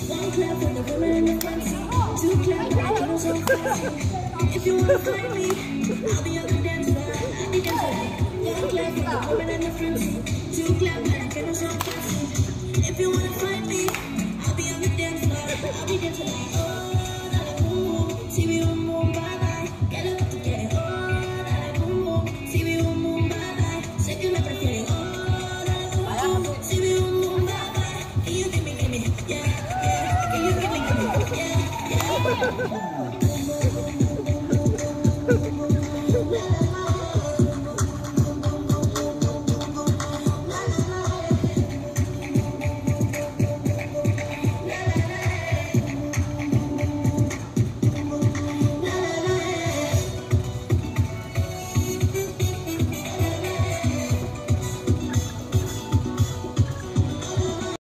One clap for the women in the front seat. Two clap for the girls on fancy. If you wanna find me, I'll be on the dance floor. I'll be dancing. One clap for the women in the front seat. Two clap for the girls on fancy. If you wanna find me, I'll be on the dance floor. I'll be dancing like oh, da da boom boom, Zibi Umbum, bye bye. Get up to get it, oh, da da boom boom, Zibi Umbum, bye bye. Sé que me prefieres, oh, da da boom boom, Zibi Umbum, bye bye. Can you give me, yeah, yeah. Can you give me, yeah, yeah.